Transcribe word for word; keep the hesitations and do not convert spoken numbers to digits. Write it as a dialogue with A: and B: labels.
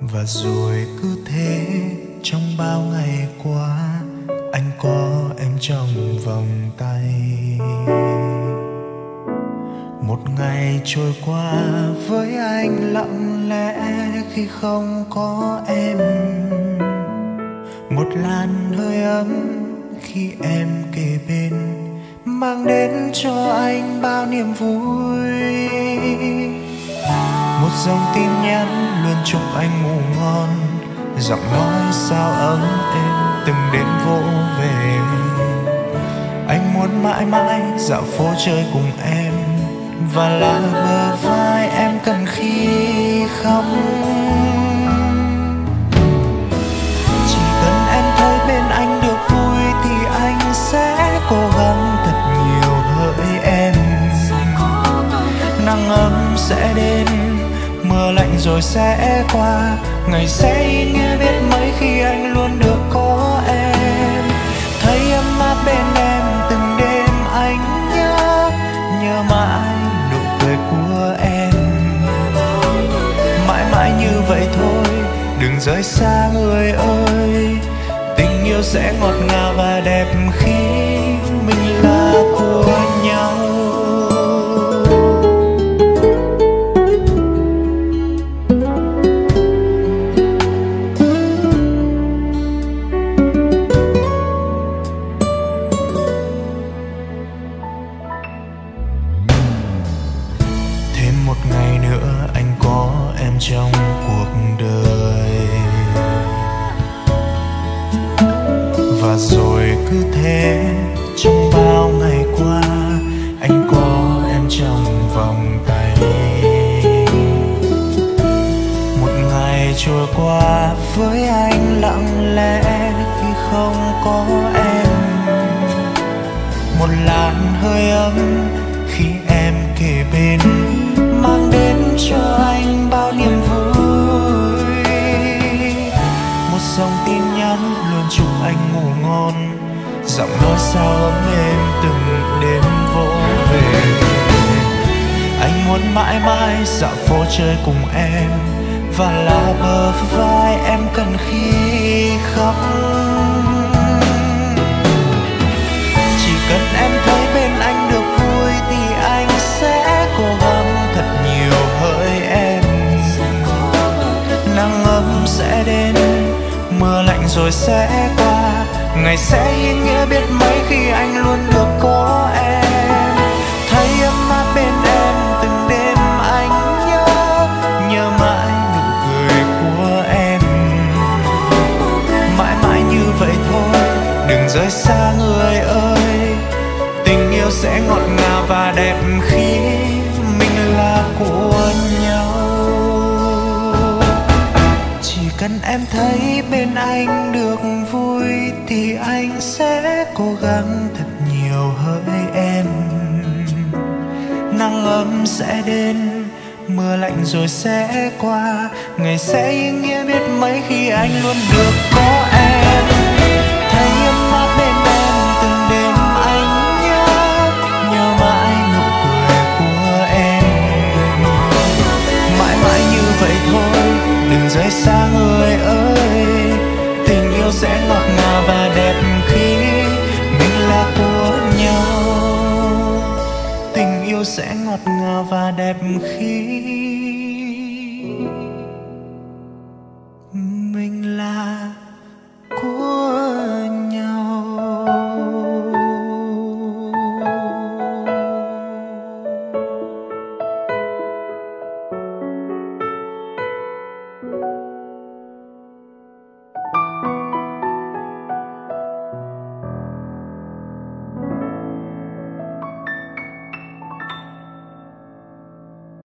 A: Và rồi cứ thế trong bao ngày qua, anh có em trong vòng tay. Một ngày trôi qua với anh lặng lẽ khi không có em. Một làn hơi ấm khi em kề bên, mang đến cho anh bao niềm vui. Một dòng tin nhắn luôn chúc anh ngủ ngon, giọng nói sao ấm êm từng đêm vỗ về. Anh muốn mãi mãi dạo phố chơi cùng em, và là bờ vai em cần khi khóc. Chỉ cần em thấy bên anh được vui thì anh sẽ cố gắng thật nhiều hỡi em. Nắng ấm sẽ đến, mưa lạnh rồi sẽ qua, ngày sẽ ý nghĩa biết mấy khi anh luôn được có em. Thấy ấm áp bên em từng đêm anh nhớ, nhớ mãi nụ cười của em. Mãi mãi như vậy thôi, đừng rời xa người ơi. Tình yêu sẽ ngọt ngào và đẹp khi mình là của nhau. Một ngày nữa anh có em trong cuộc đời. Và rồi cứ thế trong bao ngày qua, anh có em trong vòng tay. Một ngày trôi qua với anh lặng lẽ khi không có em. Một làn hơi ấm khi em kề bên, mang đến cho anh bao niềm vui. Một dòng tin nhắn luôn chúc anh ngủ ngon, giọng nói sao ấm êm từng đêm vỗ về. Anh muốn mãi mãi dạo phố chơi cùng em, và là bờ vai em cần khi khóc. Chỉ cần em thấy bên anh được vui thì anh sẽ cố gắng thật nhiều hỡi em. Nắng ấm sẽ đến, mưa lạnh rồi sẽ qua, ngày sẽ ý nghĩa biết mấy khi anh luôn được có em. Thấy ấm áp bên em từng đêm anh nhớ, nhớ mãi nụ cười của em. Mãi mãi như vậy thôi, đừng rời xa người ơi. Tình yêu sẽ ngọt ngào và đẹp khi mình là của nhau. Chỉ cần em thấy bên anh được vui thì anh sẽ cố gắng thật nhiều hỡi em. Nắng ấm sẽ đến, mưa lạnh rồi sẽ qua, ngày sẽ ý nghĩa biết mấy khi anh luôn được có em. Thấy ấm áp bên em từng đêm anh nhớ, nhớ mãi nụ cười của em. Mãi mãi như vậy thôi, đừng rời xa người ơi. Tình yêu sẽ ngọt ngào và đẹp khi mình là của nhau. Tình yêu sẽ ngọt ngào và đẹp khi